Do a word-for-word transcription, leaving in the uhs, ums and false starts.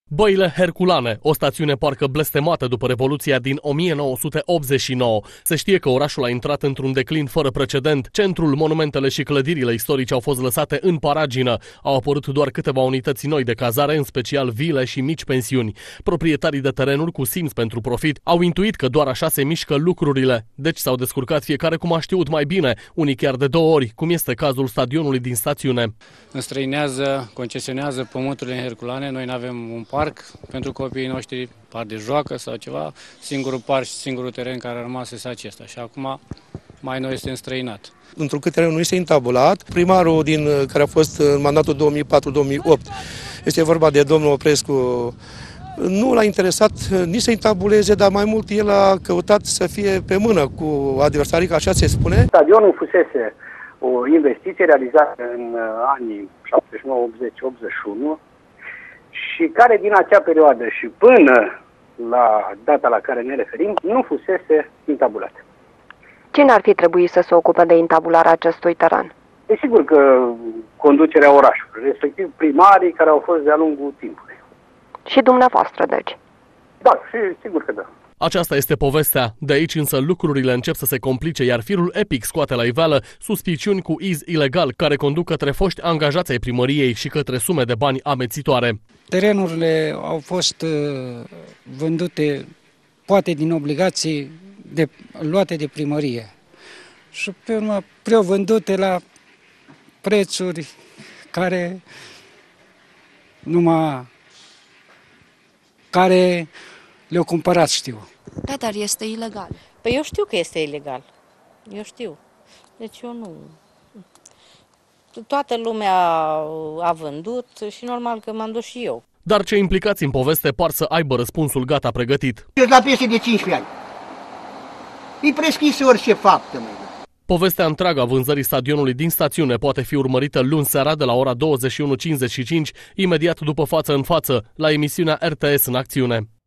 Băile Herculane, o stațiune parcă blestemată după Revoluția din o mie nouă sute optzeci și nouă. Se știe că orașul a intrat într-un declin fără precedent. Centrul, monumentele și clădirile istorice au fost lăsate în paragină. Au apărut doar câteva unități noi de cazare, în special vile și mici pensiuni. Proprietarii de terenuri cu simț pentru profit au intuit că doar așa se mișcă lucrurile. Deci s-au descurcat fiecare cum a știut mai bine, unii chiar de două ori, cum este cazul stadionului din stațiune. Înstrăinează, concesionează pământurile în Herculane, noi nu avem un parc pentru copiii noștri, parc de joacă sau ceva, singurul parc și singurul teren care a rămas este acesta și acum mai nou este înstrăinat. Întrucât terenul nu este intabulat, primarul din, care a fost în mandatul două mii patru două mii opt, este vorba de domnul Oprescu, nu l-a interesat nici să intabuleze, dar mai mult el a căutat să fie pe mână cu adversarii, așa se spune. Stadionul fusese o investiție realizată în anii șaptezeci și nouă, optzeci, optzeci și unu și care din acea perioadă și până la data la care ne referim nu fusese intabulat. Cine ar fi trebuit să se ocupe de intabularea acestui teren? Desigur că conducerea orașului, respectiv primarii care au fost de-a lungul timpului. Și dumneavoastră, deci? Da, și sigur că da. Aceasta este povestea. De aici însă lucrurile încep să se complice, iar firul Epic scoate la iveală suspiciuni cu iz ilegal care conduc către foști angajați ai primăriei și către sume de bani amețitoare. Terenurile au fost vândute, poate din obligații de, luate de primărie și pe urmă preovândute la prețuri care numai care le-au cumpărat, știu. Da, dar este ilegal. Păi eu știu că este ilegal. Eu știu. Deci eu nu... Toată lumea a vândut și normal că m-am dus și eu. Dar cei implicați în poveste par să aibă răspunsul gata pregătit. Eu la peste de cincisprezece ani. E prescris orice faptă, măi. Povestea întreagă a vânzării stadionului din stațiune poate fi urmărită luni seara de la ora douăzeci și unu cincizeci și cinci, imediat după Față în Față, la emisiunea R T S în acțiune.